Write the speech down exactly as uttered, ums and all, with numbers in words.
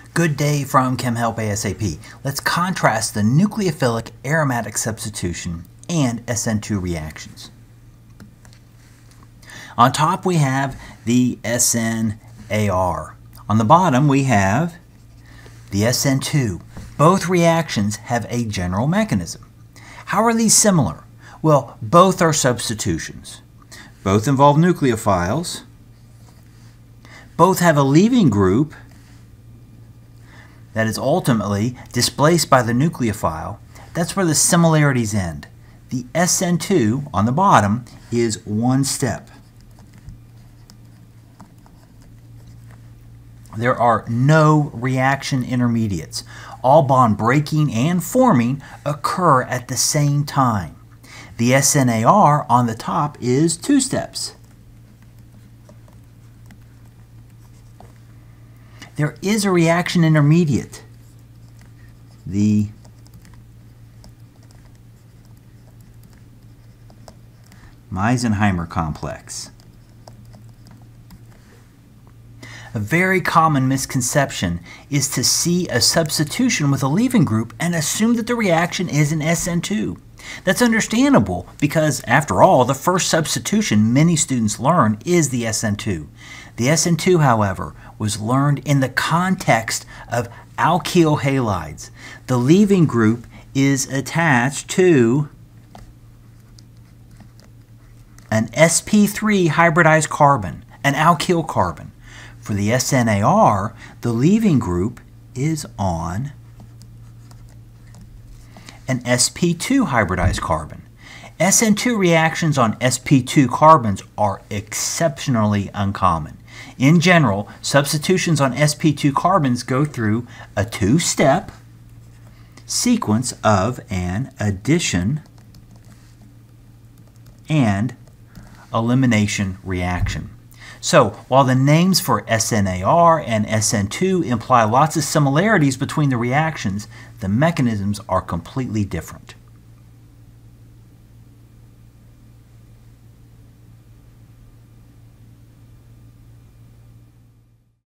Good day from ChemHelp ASAP. Let's contrast the nucleophilic aromatic substitution and S N two reactions. On top we have the SNAr. On the bottom we have the S N two. Both reactions have a general mechanism. How are these similar? Well, both are substitutions. Both involve nucleophiles. Both have a leaving group that is ultimately displaced by the nucleophile. That's where the similarities end. The S N two on the bottom is one step. There are no reaction intermediates. All bond breaking and forming occur at the same time. The SNAr on the top is two steps. There is a reaction intermediate, the Meisenheimer complex. A very common misconception is to see a substitution with a leaving group and assume that the reaction is an S N two. That's understandable because, after all, the first substitution many students learn is the S N two. The S N two, however, was learned in the context of alkyl halides. The leaving group is attached to an S P three hybridized carbon, an alkyl carbon. For the SNAr, the leaving group is on an S P two hybridized carbon. S N two reactions on S P two carbons are exceptionally uncommon. In general, substitutions on S P two carbons go through a two-step sequence of an addition and elimination reaction. So, while the names for SNAr and S N two imply lots of similarities between the reactions, the mechanisms are completely different.